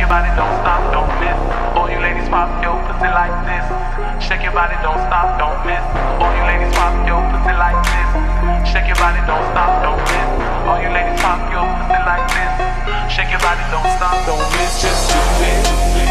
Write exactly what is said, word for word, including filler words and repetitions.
your body, don't stop, don't miss. All you ladies pop your pussy like this. Shake your body, don't stop, don't miss. All you ladies pop your pussy like this. Shake your body, don't stop, don't miss. All you ladies pop your pussy like this. Shake your body, don't stop, don't miss. Just do it.